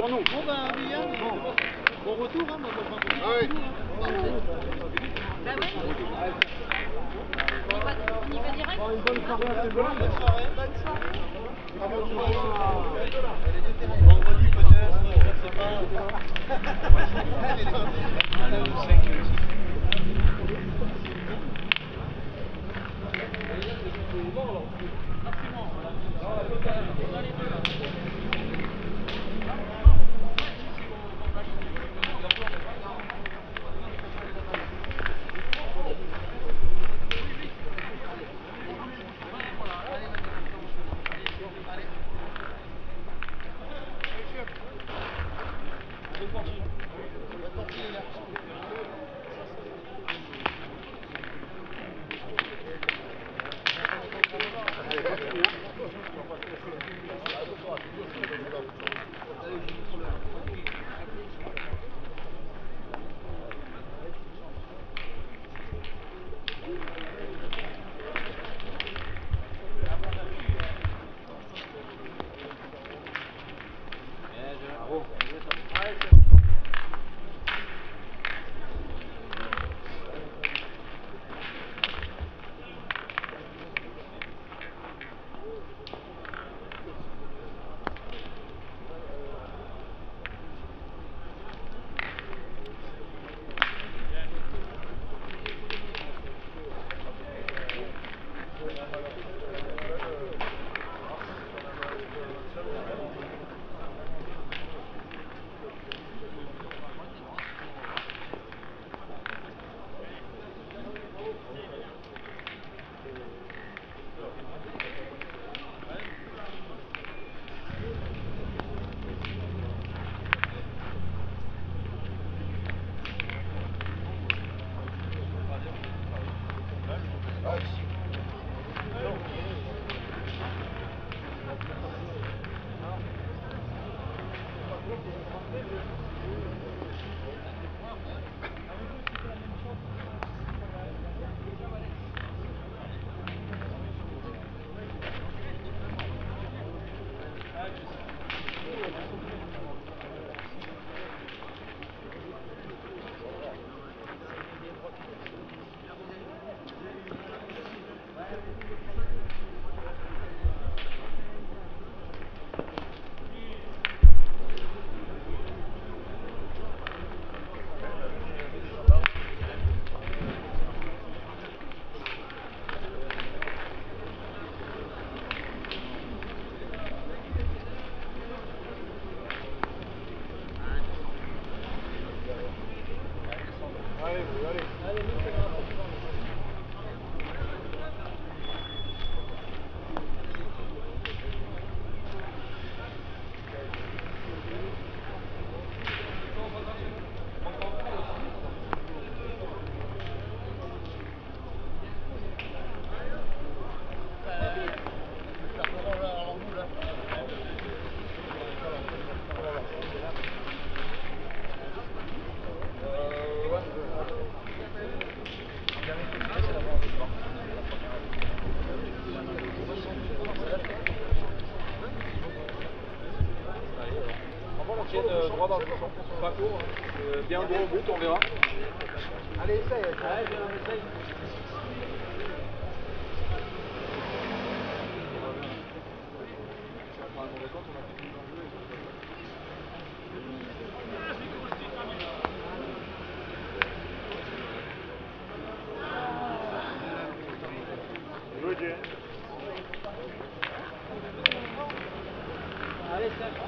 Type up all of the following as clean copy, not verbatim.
sur nous. Bon ben William, bon retour, hein, moi je prends un peu. Ah oui. Bah ouais. On y va direct. Une bonne soirée à tout le monde. Bonne soirée. Bonne soirée. Vendredi peut-être, je sais pas. Allez, le 5 aussi. Droit dans le fond, pas court, bien droit au but, on verra. Allez, essaye. Allez, essaye. Allez, Steph.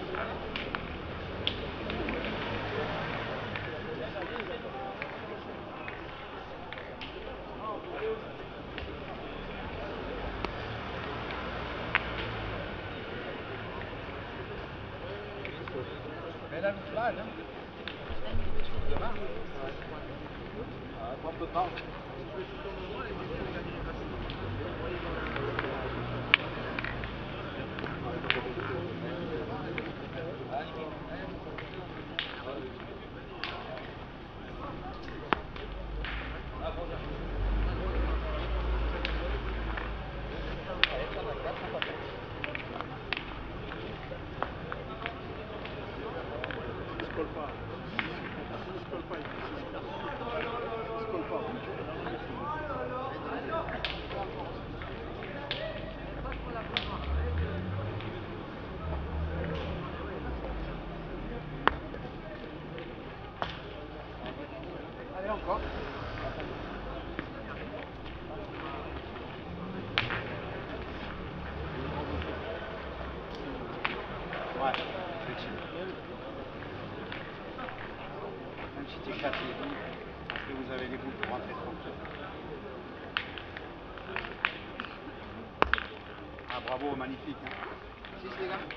Elle a le flag, hein? Demain? Prends un peu de temps. Ouais, effectivement. Même si tu es fatigué, parce que vous avez les boules pour rentrer tranquille. Ah bravo, magnifique. Hein. 6 les gars.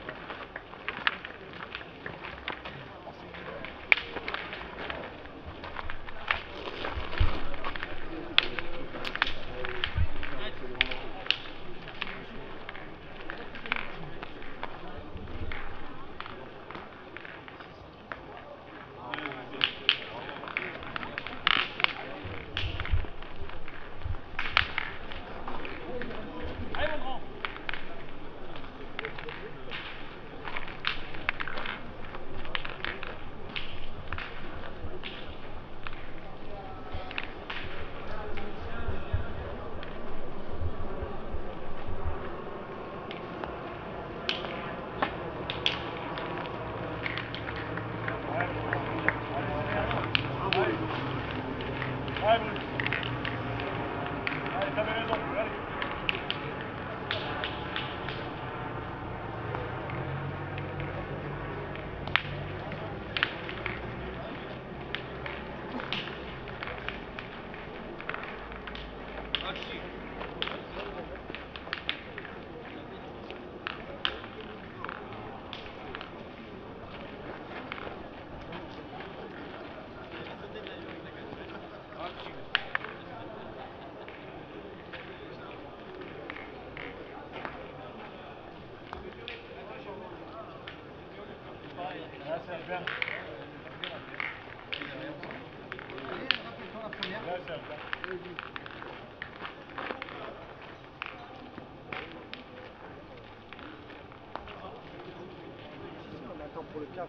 On attend pour le cap.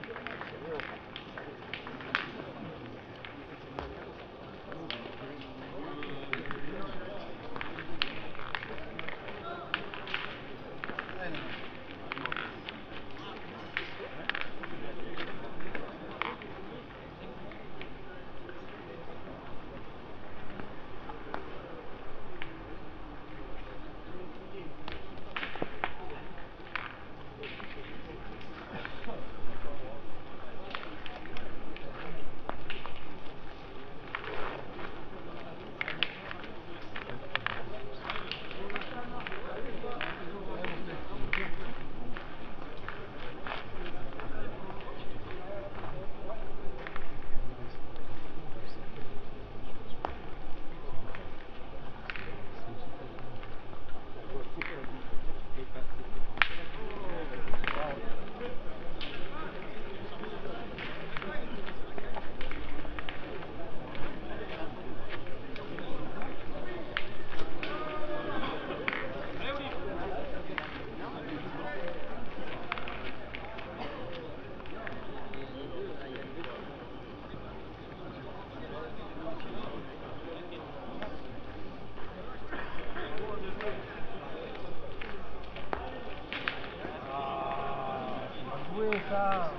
Ça.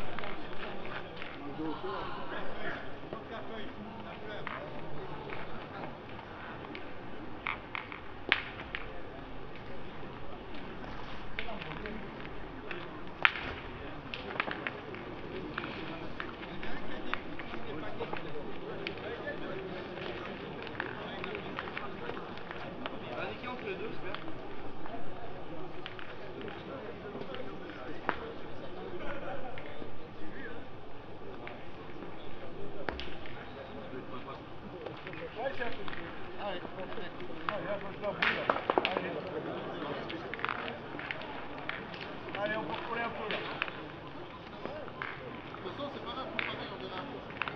Entre les deux, c'est bien. Allez, on peut rouler un peu là. De toute façon, c'est pas grave, pour pareil, on verra.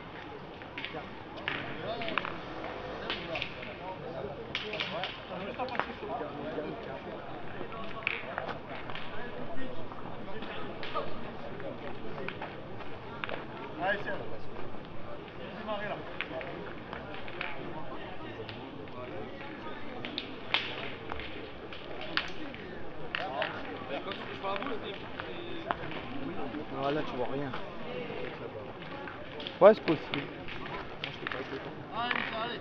Attends, juste après, s'il te plaît. Allez, c'est bon. Démarrez là. Quand tu touches pas la boule, Non, là tu vois rien. Ouais, c'est possible. Allez, allez.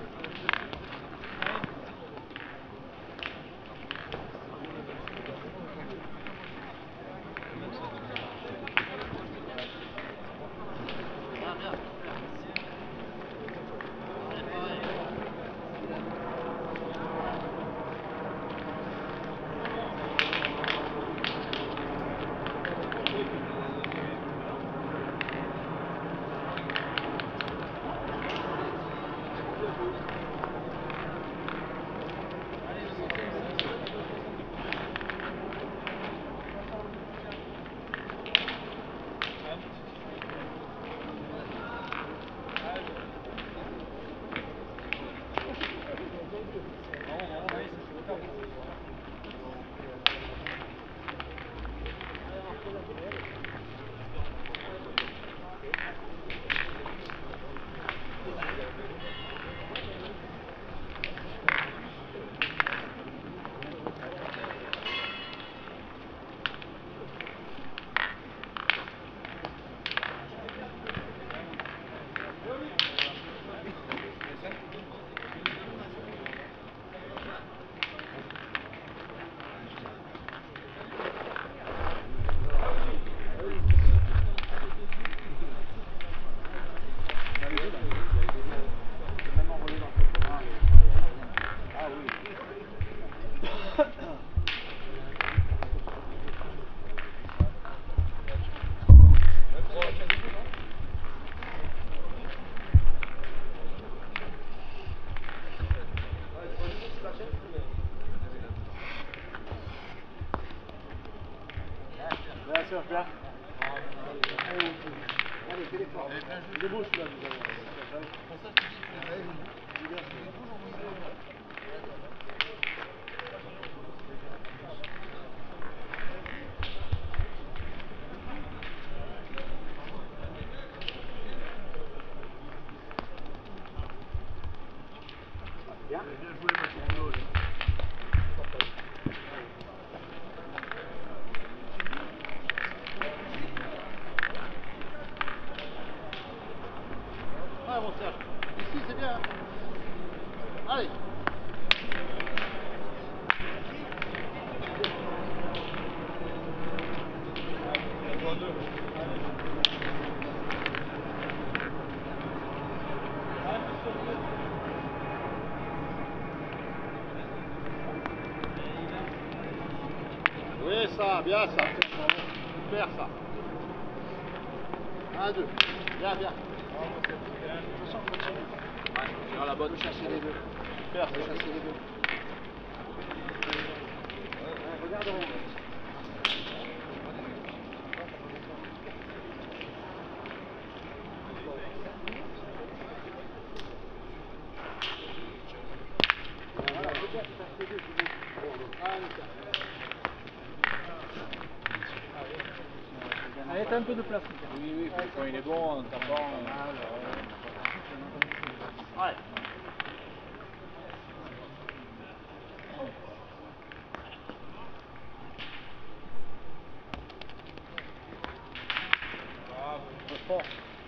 Serge, bien. Allez, téléphone. Il est beau celui-là, vous avez. Pour ça, je te dis, tu les avais vus. Bien joué, Mathieu Boulot. Ah bon Serge, ici c'est bien. Allez. Oui ça, bien ça. Super ça. 1, 2. Bien, bien. Tire la bonne. Chasser les deux. Super, c'est chasser les deux. Regarde en haut. Voilà, c'est bien, c'est chasser les deux. Allez, t'as un peu de place. Oui, oui, quand il est bon, en tapant. Allez. Fort.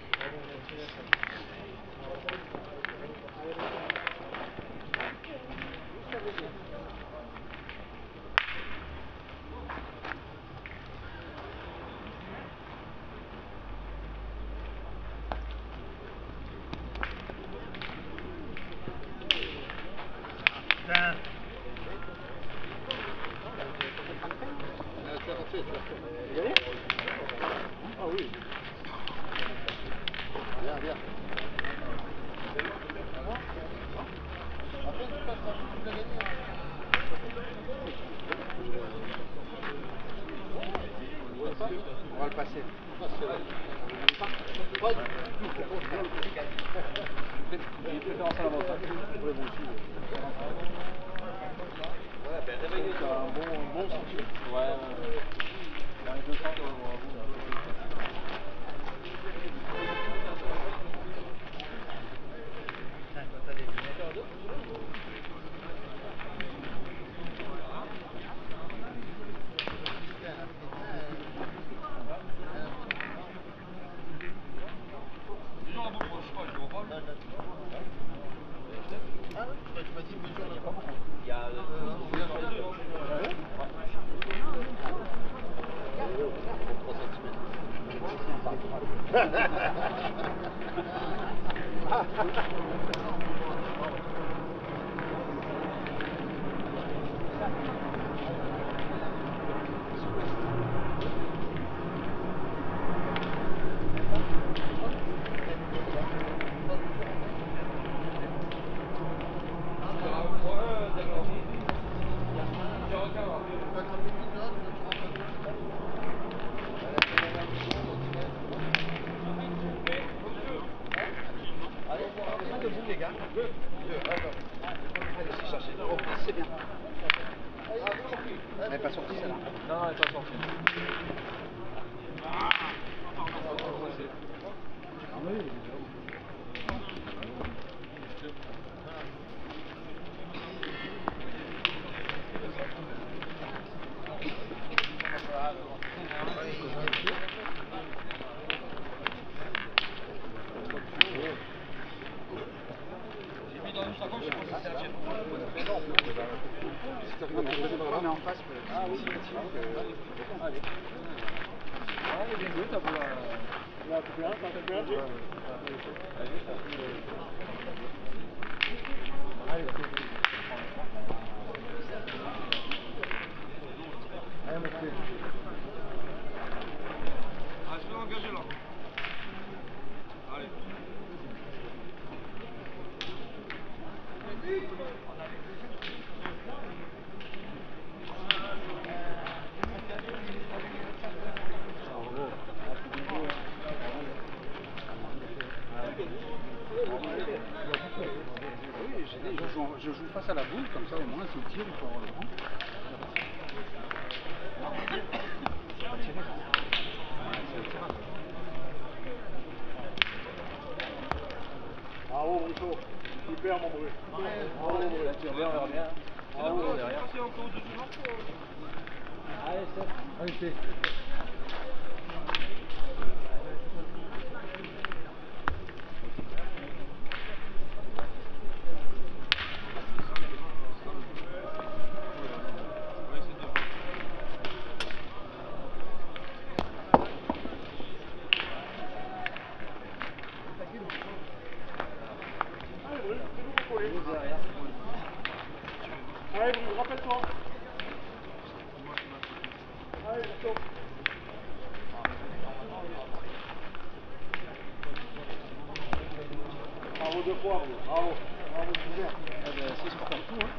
Putain. Tu as fait, tu as fait. Y aller? Ah oui. Bien, bien. Après, tu passes la chute, tu l'as gagné. On va le passer. Il préférence à l'avantage. Oui, moi aussi. Ouais, ben réveillez. C'est un bon sentiment. Ouais, il arrive le temps de voir vous. Ah oui, tu m'as dit mesure là. Il y a C'est bien. Elle n'est pas sortie celle-là. Non, elle n'est pas sortie. J'ai mis dans une sacoche, je pense que c'est la tienne. Mais en face, Ah oui, allez. Ah, bien joué, t'as voulu. Là, tu fais un, t'en fais un, allez, Ah, je peux m'engager là. Allez. comme ça, au moins, s'il tire, il faut avoir le vent. C'est pas tiré. Ouais, c'est le tirage. Bravo, Bruto. Super, mon Bru. Bravo, Bru. Là, tu reviens, on verra bien. Bravo, derrière. Allez, Steph. Allez, c'est. Allez, Bru, rappelle-toi. Allez, Bruto. Bravo deux fois, Bru. Bravo. Bravo, super. C'est sur partout, hein.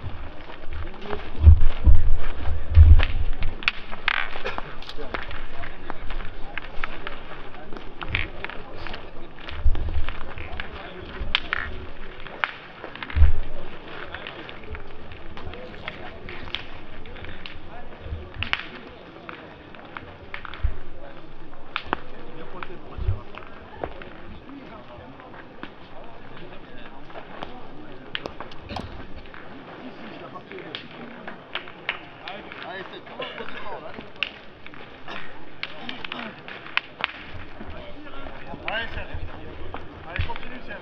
Allez, Serge. Allez, continue, Serge.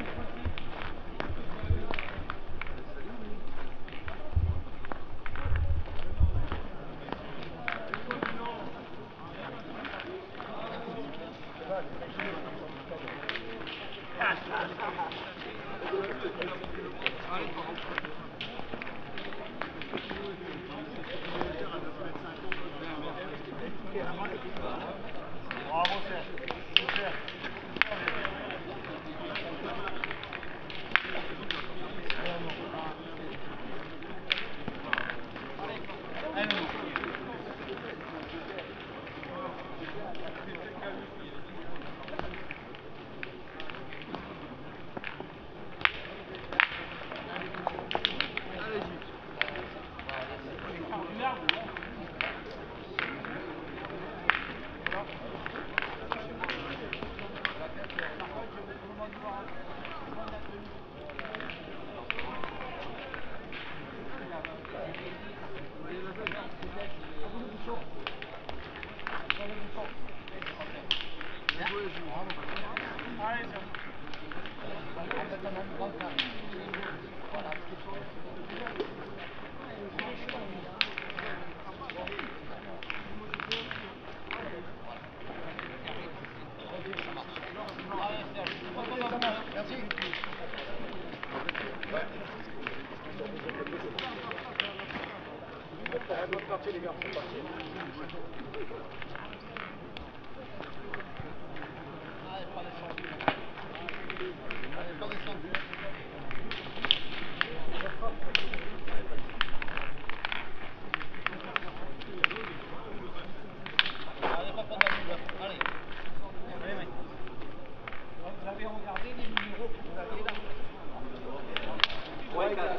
Bravo, Serge. Super. Allez, Serge. Merci. Bonne partie, les gars. Bonne partie. Vous avez regardé les numéros que vous aviez là? Ouais, gars.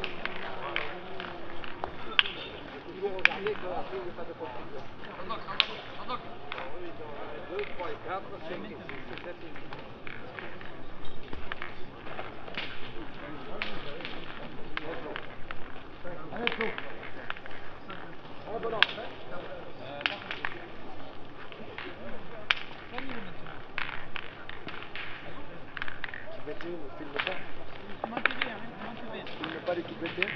Il faut regarder qu'après il n'y a pas de confusion. 2, 3 et 4, 5 et 6 et 7 et 8. Allez, Flo. Allez, bon ordre. BT, ne filme pas. Filme pas l'équipe BT.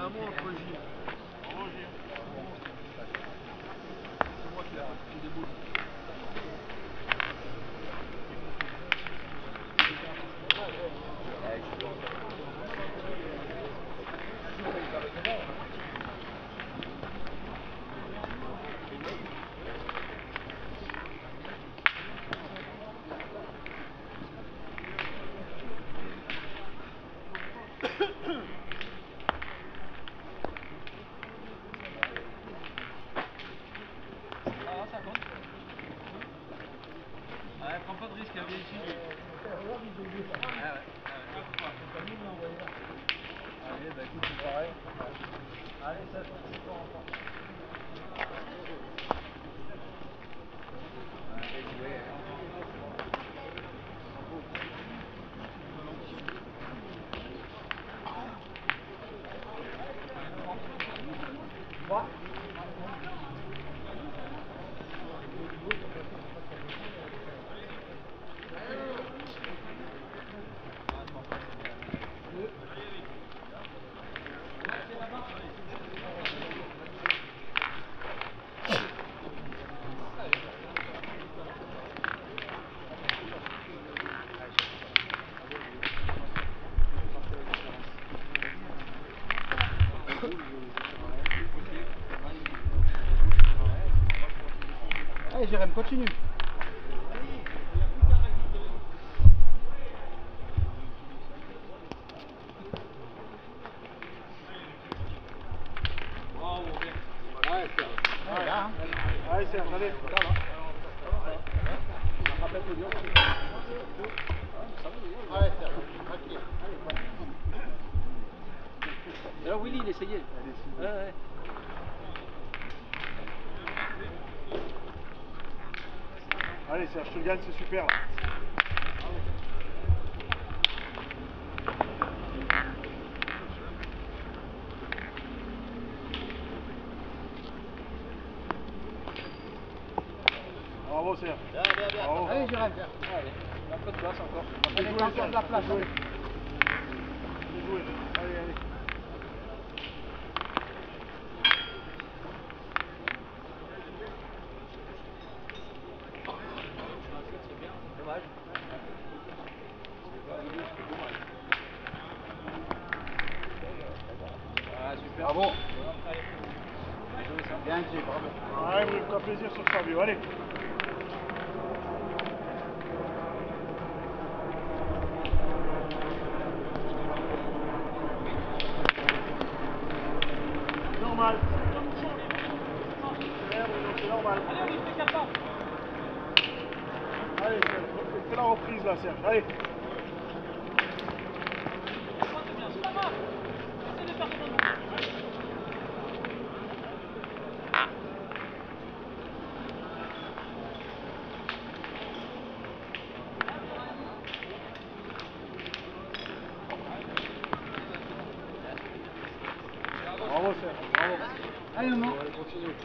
un mot entre J. C'est moi qui l'ai fait des boules. Ouais, prends pas de risque, viens ici. Allez, bah écoute, c'est pareil. Allez, ça, c'est pas encore. Allez, Jérém, continue. Allez, Serge. Ouais, là, hein. Allez, Serge, allez. Allez, Serge, tranquille. Là, Willy, il essayait. Ouais, ouais. Allez Serge, je te gagne, c'est super là. Bravo Serge. Bravo. Allez, Jérém. Allez, un peu de place encore. Allez, t'as encore de la place. Bien joué. Allez. Bien joué. Allez, allez. Dommage. Ah, super. Bravo. Allez. Bien dit, bravo. Ouais, il me fera plaisir sur Fabio. Allez. Normal. C'est normal. Allez, Serge, fais la reprise là, Serge. Allez. Bravo, Serge. Bravo. Allez, maman. Allez, continue.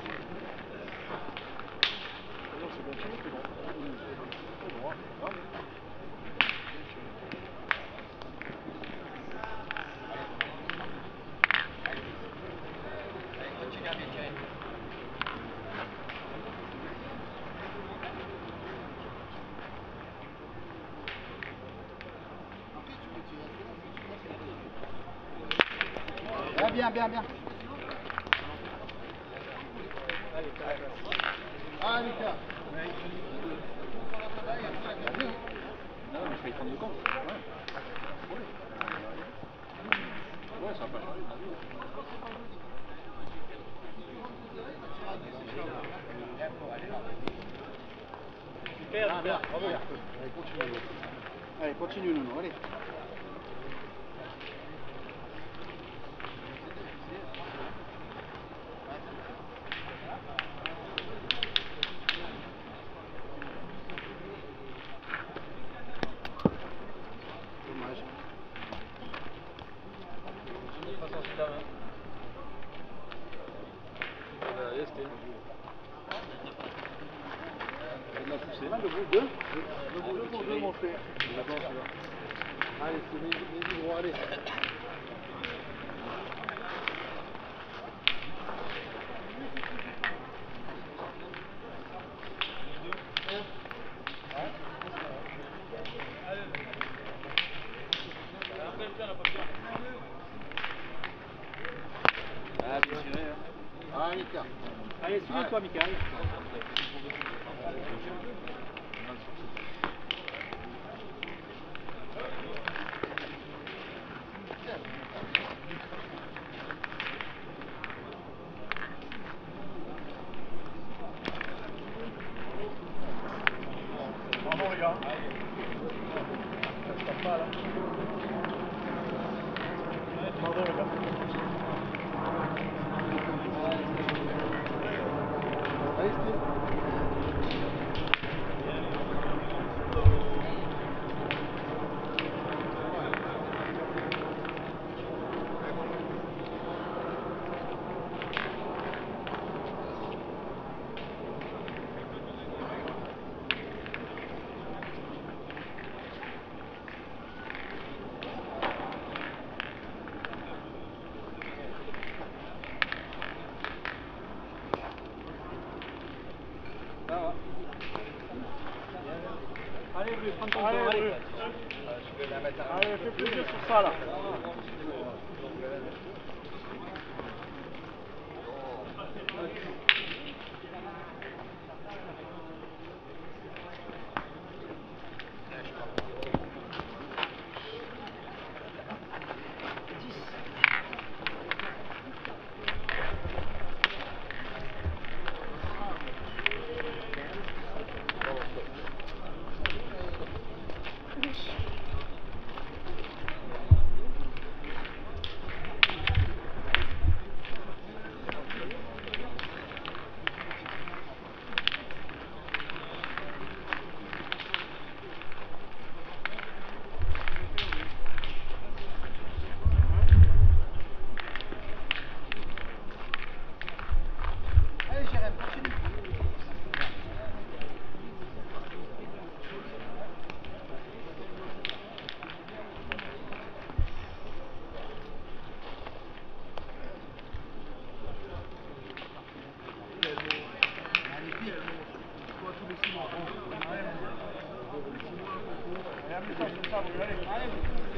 C'est bien tiré, c'est bon. C'est droit. Ouais, bien, bien, bien. Ah, Lucas. Non, mais je vais y prendre le compte. Ouais, ça va pas changer. Super, bien, bravo. Allez, continue. Allez, continue, Nono, allez. Dommage. C'est mal, le bout 2. Le bout 2 pour 2, mon frère. Allez, c'est mes droits, allez. Ah, bien tiré. Hein. Ah, Mika. Allez, souviens-toi, Michael. Bravo les gars. Pas là. Bravo les gars. Allez, Steve. Allez, Bru, prends ton temps. Allez, Allez. Bru. Allez, fais plaisir sur ça là. Allez, Jérém, continue. Allez, amuse-toi sur ça, Bru, allez.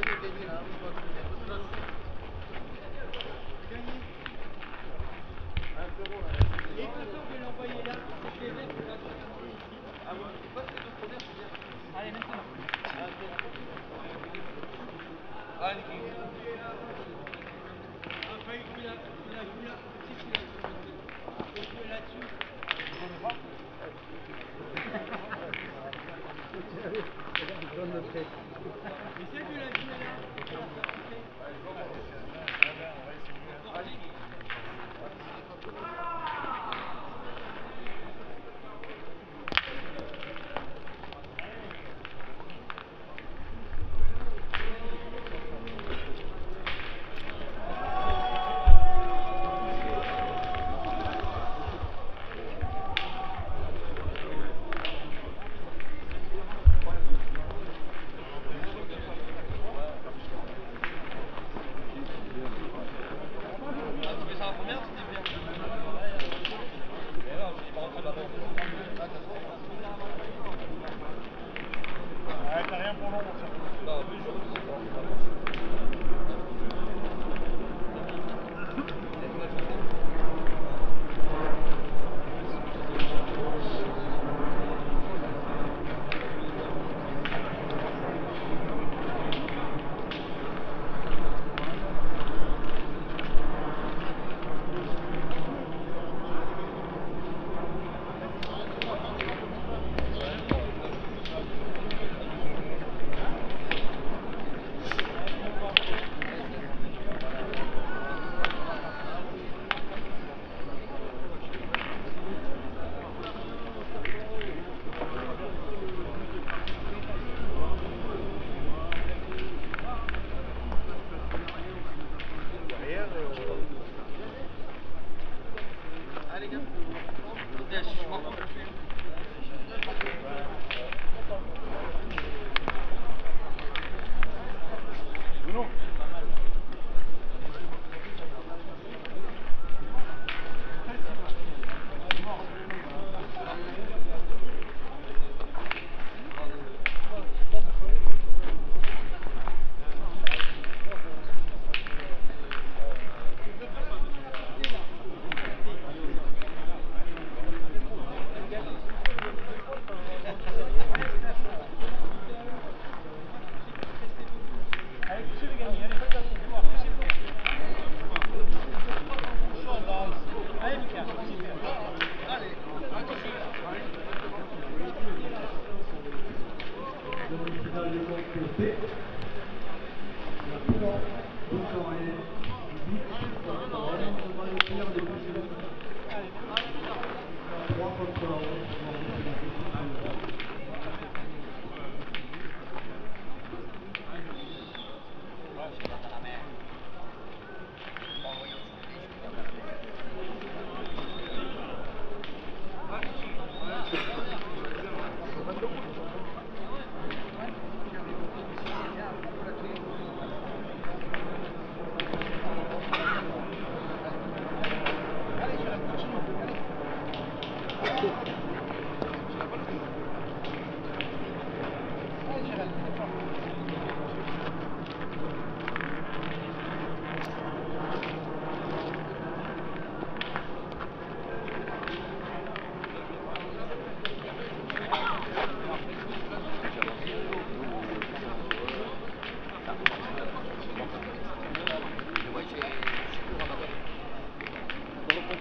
Allez, maintenant.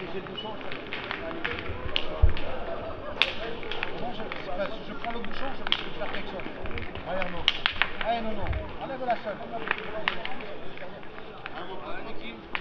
j'ai le bouchon. Bon, je prends le bouchon, je risque de faire quelque chose. Allez Arnaud. Allez non, non. Enlève la seule.